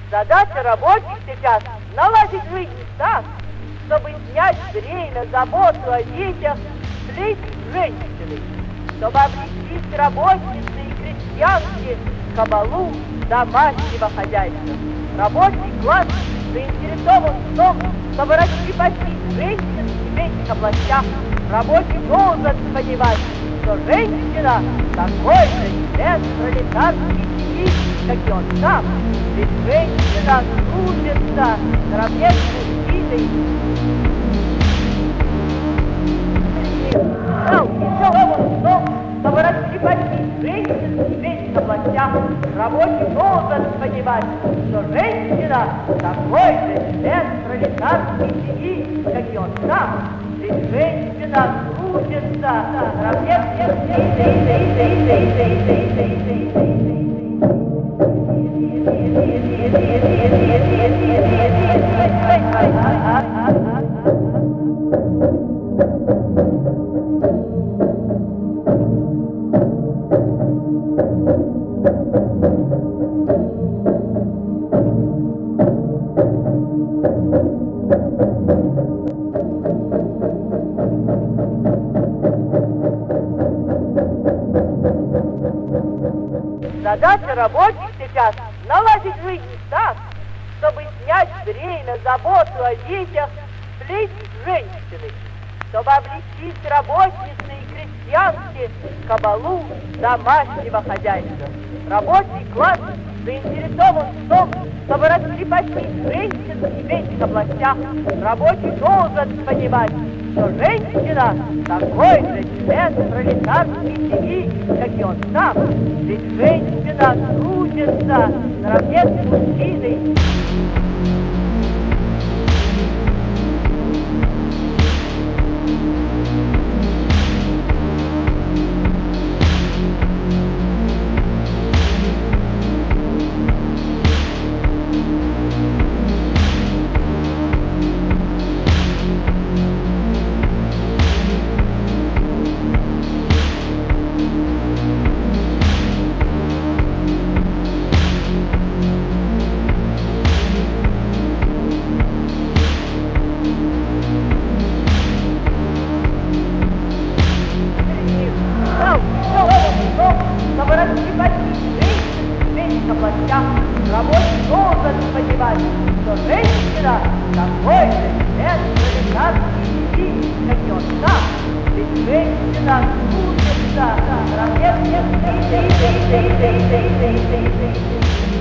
Задача рабочих сейчас наладить жизнь так, чтобы снять время, заботу о детях, слить с женщиной, чтобы облегчить работницы и крестьянки кабалу домашнего хозяйства. Рабочий класс заинтересован в том, чтобы раскрепостить женщин в семейных областях. Рабочий должен понимать, что женщина такой же член пролетарской семьи, как и он сам. Ведь женщина трудится наравне с мужчиной. Заинтересован в том, чтобы раскрепостить женщин в семейных областях. Рабочий должен понимать, что женщина такой же член пролетарской семьи, как и он сам. Ведь женщина трудится наравне с Задача рабочих сейчас наладить жизнь так, чтобы снять время, заботу о детях, слить с женщиной, чтобы облегчить работницы и крестьянки кабалу домашнего хозяйства. Рабочий класс заинтересован в том, чтобы раскрепостить женщин в семейных областях. Рабочий должен понимать, что женщина такой же член пролетарской семьи, как и он сам. Ведь женщина трудится наравне с мужчиной. Чтобы раскрепостить женщин в семейных областях, рабочий должен понимать, что женщина такой же член пролетарской семьи, как и он сам. Ведь женщина трудится наравне с